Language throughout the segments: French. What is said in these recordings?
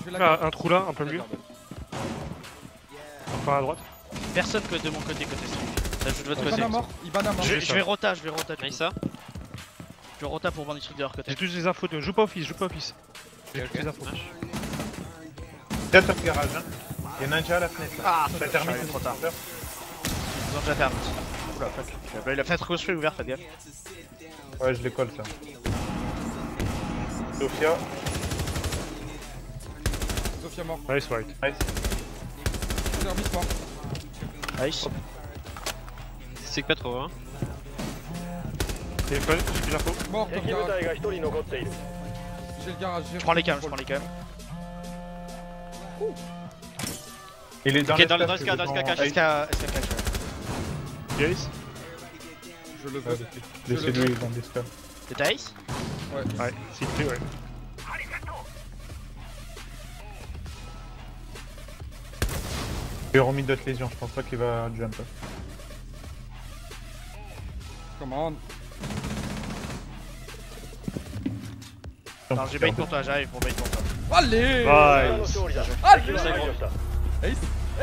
vais la Là, un trou là, un peu mieux. Enfin à droite. Personne que de mon côté street. Ça joue de votre côté. Iban à mort, Iban à mort. Je vais rota. Nice ça. Je rota pour voir des trucs de leur côté. J'ai tous les infos, joue pas office, J'ai toutes les infos. T'as top garage, hein. Il y en a un déjà à la fenêtre. Ah, Ça termine trop tard. tard. Ils ont déjà fermé. Oula, fuck. La fenêtre gauche est ouverte, faites gaffe. Ouais, je les colle ça. Sofia. Sofia mort. Nice white. Nice. Service mort. Nice. C'est que pas trop hein. Téléphone, j'ai plus d'infos. Mort, top garage. J'ai le garage. Je prends les cams. Il est dans Ok, dans le SK, cache. SK cache. Gaze. Je le veux. Laissez-lui dans des scans. C'était Ace. Ouais, s'il te plaît, ouais. J'ai remis d'autres lésions, je pense pas qu'il va jump. Comment? Non, j'ai bait pour toi, j'arrive pour bait pour toi. Allez! Nice. Allez! Ace!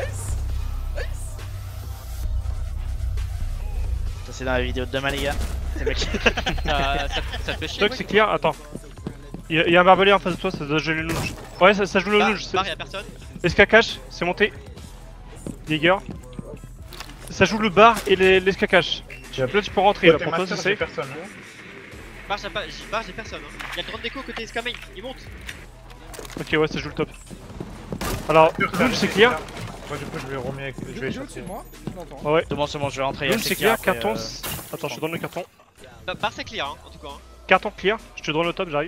Ça c'est dans la vidéo de demain les gars. C'est mec. Ça te fait chier. Stock, c'est clear, attends. Il y a un barbelé en face de toi, ça doit jouer le lunge. Ouais, ça joue le lunge. Bar, y'a personne. SK cache, c'est monté. Jäger. Ça joue le bar et les SK cache. Là tu peux rentrer, là, pour toi c'est safe. Personne. Bar, j'ai personne. Y'a le grand déco côté SK main, il monte. Ok, ouais, ça joue le top. Alors, lunge c'est clear. Moi du coup je vais remettre. Je vais Je chercher. moi, je l'entends. Ouais. C'est bon, je vais rentrer. Lunge c'est clear, après, carton. Attends, je te donne le carton. Bar, c'est clear hein, en tout cas. Hein. Carton clear, je te donne le top, j'arrive.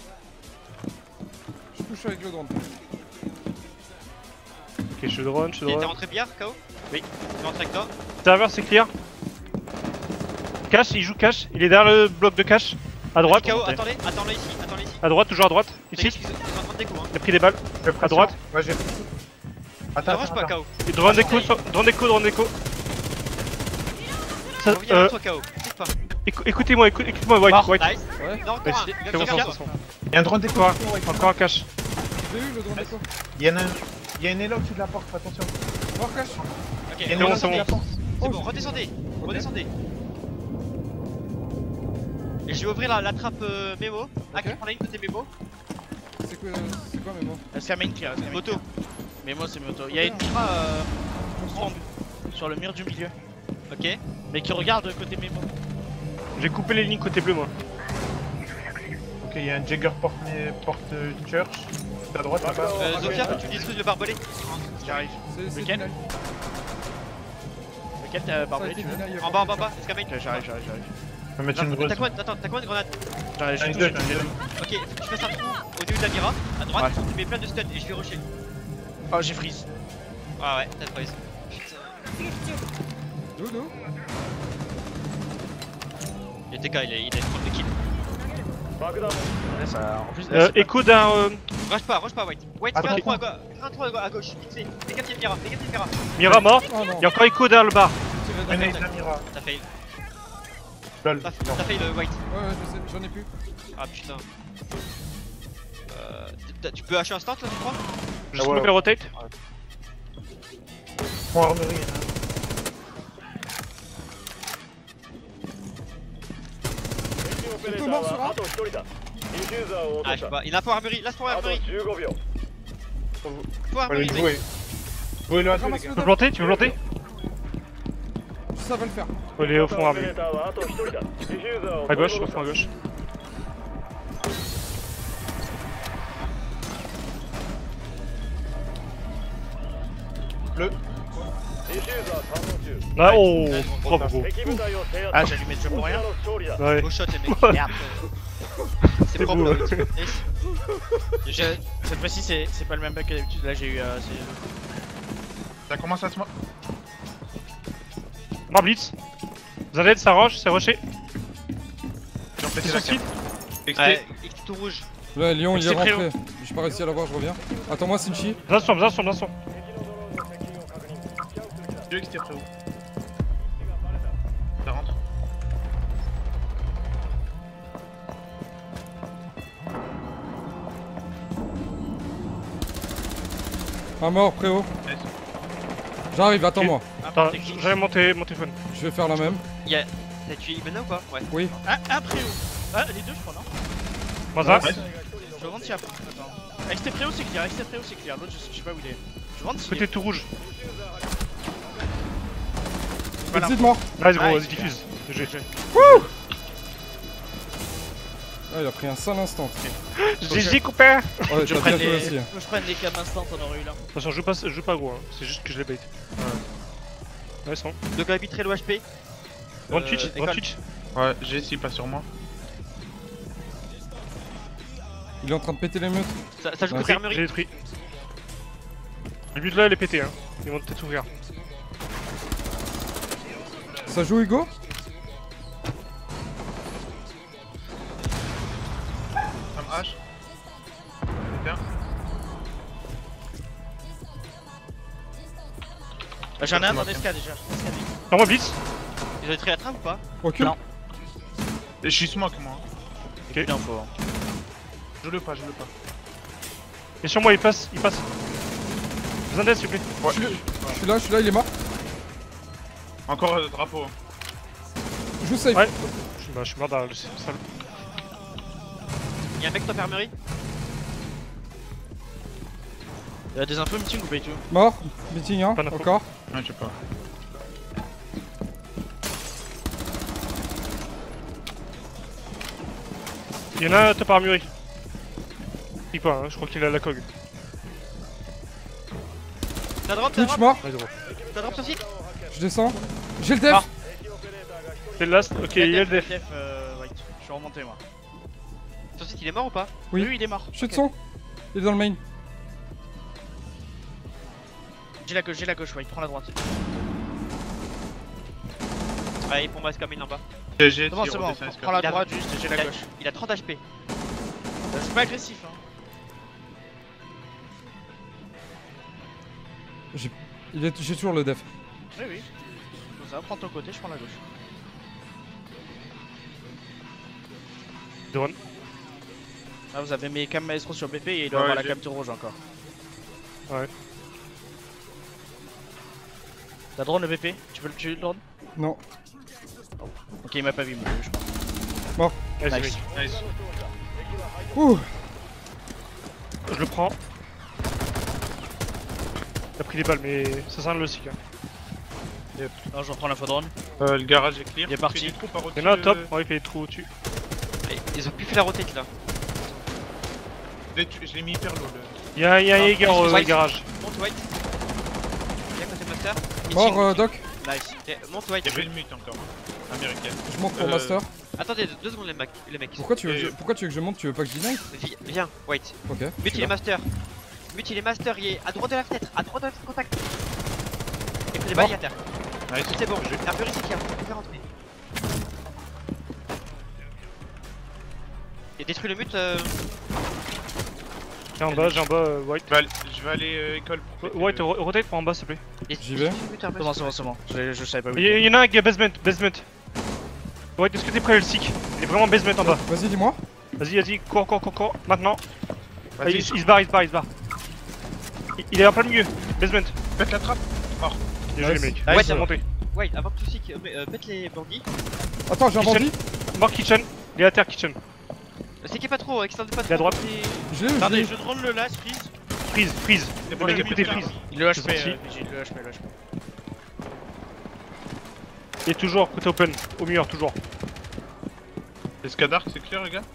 Je touche avec le drone. Ok, je drone. T'es rentré billard, KO? Oui. T'es rentré avec toi? Serveur c'est clear. Cache, il joue cache, il est derrière le bloc de cache. À droite. KO, attends-les ici. À droite, toujours à droite. Ici, Ici, ils sont en train de déco hein. il a pris des balles. À droite. Ouais, j'ai. Ça rush pas KO. Et drone d'écho, drone d'écho. Ça, Reviens vers toi KO, t'hésite pas. écoutez-moi, White, Mort. White. Nice. Ouais. Non, encore un. C'est bon, Sofia. ça. Il y a un drone déco. Encore un cache. J'ai eu le drone d'écho. Il y en a un. Il y a une élo au-dessus de la porte, fais attention. Mort cache. Ok, Il y a une bon, élo c'est au-dessus de la bon. porte. c'est bon, redescendez. Et je vais ouvrir la trappe mémo. Ah, qui prend la ligne côté mémo. C'est quoi mes mots? SK main clear. Moto. Mais moi c'est moto. Il y a une mira sur le mur du milieu. Ok. Mais qui regarde côté mémo. J'ai coupé les lignes côté bleu, moi. Ok, il y a un Jagger porte church. À droite là-bas. Zofia, tu détruis le barbelé. J'arrive. C'est Lequel? Deny. Lequel t'as Ça a barbelé été tu veux? Deny. En bas, SK main. Ok, j'arrive. Je vais mettre une grosse. T'as quoi de grenade? J'en ai J'en ai tout, deux, j'ai tout. j'en ai deux. Ok, faut que tu fasses un trou au début de la mira. À droite, tu mets plein de stuns et je vais rusher. Oh, j'ai freeze. Ah ouais, t'as freeze. Putain. D'où? Et TK, il a 30 kills. Ouais, ça, en plus, là, c'est pas- Écho d'un. Rush pas, White. White, Attends, fais un trou à gauche. Vite fait. Fais gaffe, il y a une mira. Mira mort. Oh non. Il y a encore écho derrière le bar. Tiré Un d'un- ace, la mira. T'as fail. Lol. T'as fail le White. Ouais, je sais, j'en ai plus. Ah putain. Tu peux hacher un start là, tu crois? Je ouais, smoke le rotate. Point armerie. C'est tout mort sur A. Ah, je sais pas. Il a un point armerie. Lâche point armerie. Point Fallait armerie, le mec. jouer. Jouez-le à deux, les Ramasse gars. le Tu veux planter? Tu veux planter? Ça va le faire. Il est au fond armé. À gauche, au fond à gauche. Le. Là, oh, propre gros. Ah, j'ai allumé le jeu pour rien. Ouais. Au shot, les mecs. Merde. C'est C'est propre. beau, là. Cette fois-ci, c'est pas le même bug que d'habitude. Là, j'ai eu. Ça commence à se. Bar blitz. Zalet, ça rush, c'est rushé. J'ai C'est pété son la site. carte. Ouais, XT tout rouge. Là, Lyon, il est C'est prêt, rentré. J'ai pas réussi à l'avoir, je reviens. Attends-moi, Sinchi. Viens sur. Dieu XT après vous. Ça rentre. Un mort, préau. Nice. J'arrive, attends-moi. Attends, j'allais monter mon téléphone. Je vais faire la même. Y'a. T'as tué Ibana ou pas? Ouais. Oui. Un préau. Ah, les deux, je crois, non? Moi, Ouais. Je vends si après. Attends. Exté préau, c'est clear. Exté préau, c'est clear. L'autre, je sais pas où il est. Je vends si. côté tout rouge. Voilà. Exit mort. Nice, gros, Nice, vas-y, diffuse. GG. Ah, il a pris un sale instant. GG, copain. Ouais, Je t'as prenne bien fait les. aussi. Je prenne les cams instant, on aurait eu là. Attention, je joue pas gros, hein. C'est juste que je les bait. Ouais, c'est bon. Donc Abi très low HP. Grand Twitch, école. grand Twitch. Ouais, j'ai s'il pas sur moi. Il est en train de péter les meutes. Ça joue Ouais. côté J'ai armerie. détruit. Le but là, elle est pété, hein. Ils vont peut-être ouvrir. Ça joue Hugo? Ça me hache. Bien. Bah, j'en ai un dans SK déjà. Non, moi, blitz. Ils ont détruit la trappe ou pas? Recule. Non. Et je suis smoke moi. Plus d'infos. Je le pas, je le pas. Et sur moi, il passe, il passe. Besoin d'aide, s'il vous plaît. Ouais. Je suis là, il est mort. Encore drapeau. Joue safe. Ouais. Je suis mort dans le sol. Y'a un mec top armerie. Y'a des infos meeting ou pas du tout? Mort. Meeting 1. Pas d'infos. Encore. Ouais, je sais pas. Il y en a un top armurerie. Il pas, hein, je crois qu'il a la cog. T'as drop, Twitch mort. Ouais, gros. t'as drop sur site. Je descends. J'ai le def. Ah. C'est le last, ok, il y a le def. White. Je suis remonté moi. Sur site il est mort ou pas? Oui. Oui, il est mort. Je suis de son. Il est dans le main. J'ai la gauche, White. Prends la droite. Ouais, pour moi c'est comme il en bas. J'ai C'est bon, c'est bon. Prends la Il a- droite juste, j'ai la gauche. Il a 30 HP. Je suis pas agressif, hein. J'ai toujours le def. Oui, oui. Comme ça, prends ton côté, je prends la gauche. Drone. Ah, vous avez mes cam maestro sur BP et il doit Ouais, avoir la j'ai- capture rouge encore. Ouais. T'as drone le BP? Tu peux le tuer le drone? Non. Ok, il m'a pas vu, mais je crois. Vas-y, Nice. mec. Nice. Ouh. Je le prends. Il a pris des balles, mais ça sert à le aussi, hein. Non, je reprends l'info drone. Le garage est clear. Il est parti. Il y a des trous par Il y en a un au-dessus top, de- ouais, il fait des trous au-dessus. Et ils ont pu faire la rotate là. Je l'ai mis hyper low. Il y a un Jaeger au White. garage. Monte White. Y'a côté master. Mort Doc. Nice. Monte White. Il y avait le mute encore. Américain. Je monte pour Master. Attendez 2 secondes les mecs. Pourquoi tu veux que je monte? Tu veux pas que je deny? Viens, White. Ok. je Mute suis il est là. master. Mute il est master, il est à droite de la fenêtre. À droite de la fenêtre, contact. Et que des Mort. balles à terre. Nice. C'est bon, armerie c'est clair, on peut rentrer. Et détruit le mute. J'ai en bas, White. Je vais aller école pour. White, rotate pour en bas, s'il te plaît. J'y vais. C'est bon, c'est bon. Je savais pas où Il il était. y en a un qui est basement. White, est-ce que t'es prêt le stick? Il est vraiment basement en bas. Vas-y, dis-moi. Vas-y, cours, maintenant. Ah, Vas-y. il se barre. Il est en plein milieu, basement. Pète la trappe. Bien joué, Nice. mec. Nice. C'est monté. White, avant que tu stick, pète les bandits. Attends, j'ai un Kitchen. bandit. Mort kitchen. Il est à terre, kitchen. C'est qui est pas trop, extendez pas trop. Il est à droite. Je l'ai eu, je l'ai Attendez, eu. je drone le last, freeze. Freeze. C'est Le mec a pété là. freeze. Le HP, sorti. Vigile, le HP. Il est toujours côté open, au mur, toujours. Escadark, c'est clair, les gars?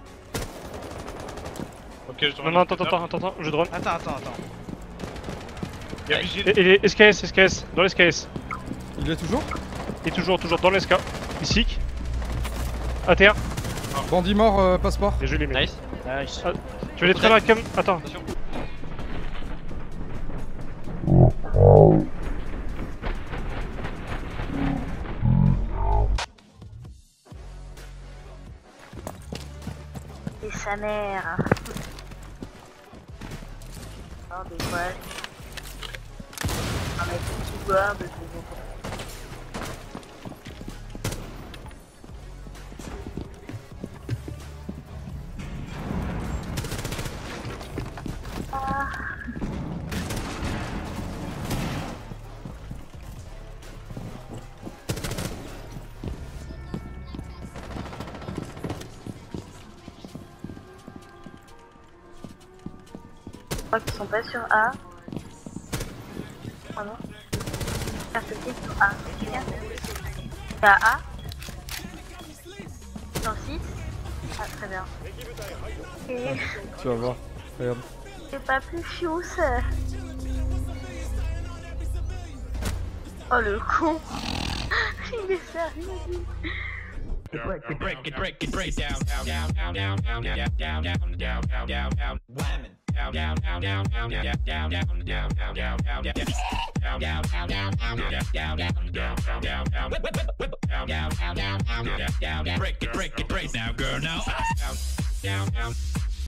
Ok, je Non, attends, je drone. Attends. Il y a Vigile. Et les SKS, dans les SKS. Il est toujours. Il est toujours dans les SK. Ici. À terre. Bandit mort, passeport. Bien joué, les mecs. Nice. Nice. Tu veux les traîner à cam? Attends. Attention. Et sa mère. Oh, des poils. Un mec qui boit de crois qu'ils sont pas sur A. Oh non. Perspective sur A. C'est à A. Dans 6. Ah, très bien. Et Tu vas voir. Regarde. c'est pas plus fiou ça. Oh le con. Il est sérieux lui. Break it now, girl, now.